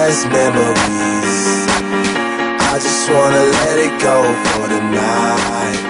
past memories. I just wanna let it go for the night.